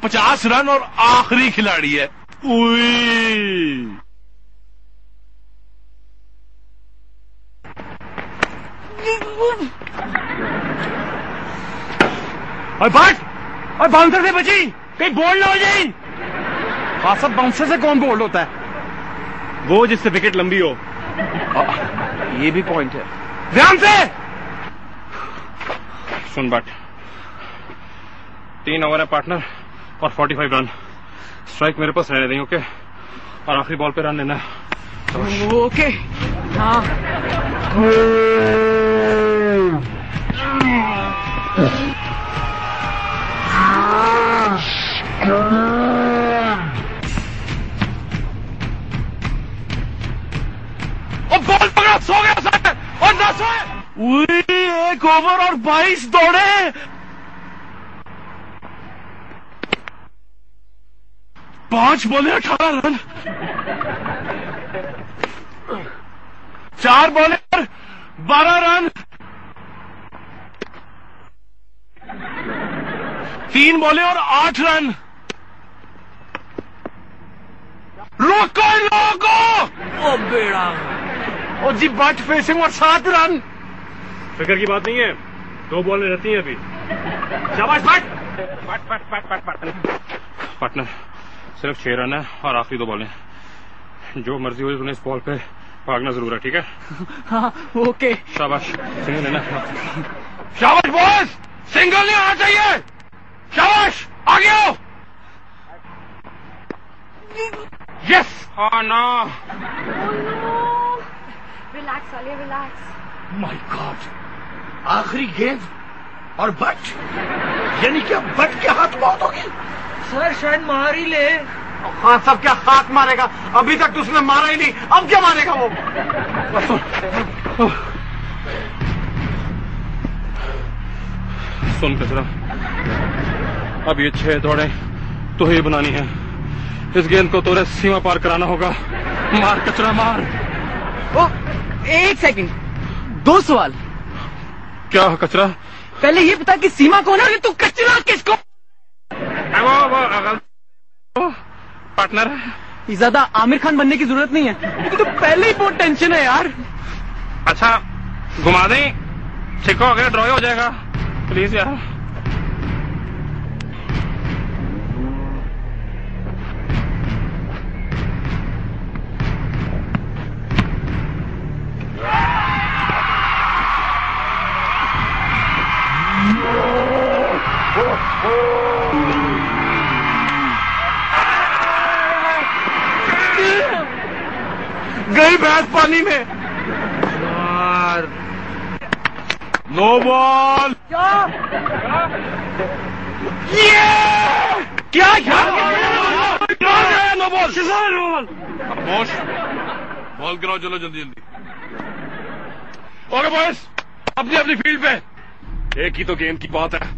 50 run और आखिरी खिलाड़ी है। उई। और बाट और बाउंसर से बची, कहीं बोल्ड ना हो जाए। हाँ सब बाउंसर से कौन बोल्ड होता है? वो जिससे विकेट लंबी हो। ये भी पॉइंट है। ध्यान से सुन बाट, 3 ओवर है पार्टनर और 45 रन। स्ट्राइक मेरे पास रहने देंगे, ओके? और आखिरी बॉल पे रन लेना है। ओके। हाँ। बॉल पकड़ा, सो गया सर और ना सोए। 1 ओवर और 22 दौड़े। 5 बॉले 18 रन। 4 बॉले पर 12 रन। 3 बॉले और 8 रन। रोको लोगो। ओ बेड़ा। और जी बट फेसिंग और 7 रन। फिक्र की बात नहीं है, 2 बॉलें रहती हैं अभी। शाबाश बट। पार्टनर सिर्फ 6 रन है और आखिरी 2 बॉलें। जो मर्जी हो तूने इस बॉल पे भागना जरूर है, ठीक है? हाँ ओके। शाबाश, सिंगल लेना। शाबाश बॉस, सिंगल नहीं आना चाहिए। शाबाश, आगे आओ। यस। हाँ ना। रिलैक्स वाले, रिलैक्स। माय गॉड, आखिरी गेंद और बट, यानी क्या बट के हाथ मौत होगी? सर शायद मार ही ले। हाँ सब क्या हाथ मारेगा? अभी तक तो उसने मारा ही नहीं, अब क्या मारेगा वो? सुन कचरा, अब ये 6 दौड़े तो ही बनानी है। इस गेंद को तोरे सीमा पार कराना होगा। मार कचरा मार। ओ 1 सेकंड, 2 सवाल। क्या कचरा? पहले ये बता कि सीमा कौन है और तू कचरा किसको? वो पार्टनर है। ये ज्यादा आमिर खान बनने की जरूरत नहीं है, क्योंकि तो पहले ही बहुत टेंशन है यार। अच्छा घुमा दें, छिक्का हो गया, ड्रॉ हो जाएगा, प्लीज यार। गई भैंस पानी में। यार नो बॉल। क्या क्या नो बॉल। मोश बॉल गिराओ, चलो जल्दी जल्दी। ओके बॉयज, अपनी अपनी फील्ड पे। एक ही तो गेम की बात है।